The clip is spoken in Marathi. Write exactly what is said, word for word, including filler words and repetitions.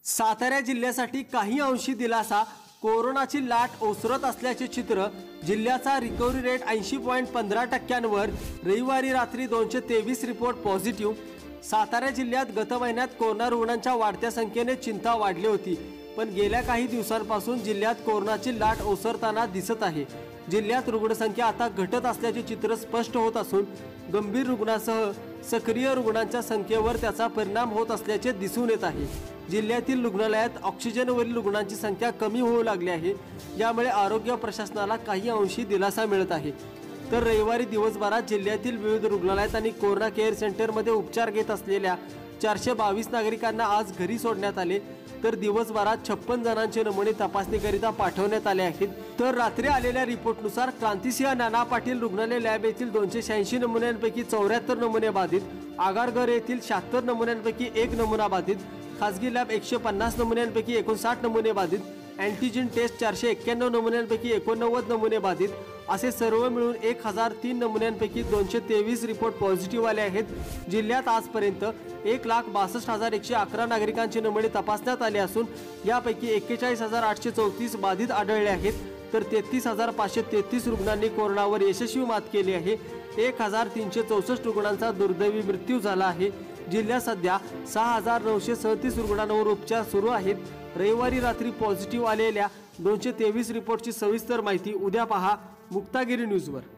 सातारा जिल्ह्यासाठी काही अंशी दिलासा, कोरोनाची लाट ओसरत असल्याचे चित्र। जिल्ह्याचा रिकव्हरी रेट ऐंशी पॉईंट पंधरा टक्क्यांवर। रविवारी रात्री दोनशे तेवीस रिपोर्ट पॉझिटिव्ह। सातारा जिल्ह्यात गत महिन्यात कोरोना रुग्णांच्या वाढत्या संख्येने चिंता वाढली होती, पण गेल्या काही दिवसांपासून जिल्ह्यात कोरोनाची लाट ओसरताना दिसत आहे। जिल्ह्यात रुग्णसंख्या आता घटत असल्याचे चित्र स्पष्ट होत असून गंभीर रुग्णांसह सक्रिय रुग्णांच्या संख्येवर त्याचा परिणाम होत असल्याचे दिसून येत आहे। जिल्ह्यातील रुग्णालयात ऑक्सिजनवरील रुग्णांची संख्या कमी होऊ लागली आहे, यामुळे आरोग्य प्रशासनाला काही अंशी दिलासा मिळत आहे। तर रविवारी दिवसभरात जिल्ह्यातील विविध रुग्णालयात आणि कोरोना केअर सेंटरमध्ये उपचार घेत असलेल्या चारशे बावीस नागरिकांना आज घरी सोडण्यात आले, तर दिवसभरात छप्पन जणांचे नमुने तपासणीकरिता पाठवण्यात आले आहेत। तर रात्री आलेल्या रिपोर्टनुसार क्रांतिसिंह नाना पाटील रुग्णालय लॅब येथील दोनशे शहाऐंशी नमुन्यांपैकी चौऱ्याहत्तर नमुने बाधित, आगारगर येथील शहात्तर नमुन्यांपैकी एक नमुना बाधित, खासगी लॅब एकशे पन्नास नमुन्यांपैकी एकोणसाठ नमुने बाधित, अँटीजन टेस्ट चारशे एक्क्याण्णव नमुन्यांपैकी एकोणनव्वद नमुने बाधित, असे सर्व मिळून एक हजार तीन नमुन्यांपैकी दोनशे तेवीस रिपोर्ट पॉझिटिव्ह आले आहेत। जिल्ह्यात आजपर्यंत एक लाख बासष्ट हजार एकशे अकरा नागरिकांचे नमुने तपासण्यात आले असून यापैकी एक्केचाळीस हजार आठशे चौतीस बाधित आढळले आहेत, तर तेहतीस हजार पाचशे तेहतीस रुग्णांनी कोरोनावर यशस्वी मात केली आहे। एक हजार तीनशे चौसष्ट रुग्णांचा दुर्दैवी मृत्यू झाला आहे। जिल्ह्यात सध्या सहा हजार नऊशे सदतीस रुग्णांवर उपचार सुरू आहेत। रविवारी रात्री पॉझिटिव्ह आलेल्या दोनशे तेवीस रिपोर्टची सविस्तर माहिती उद्या पहा मुक्तागिरी न्यूजवर।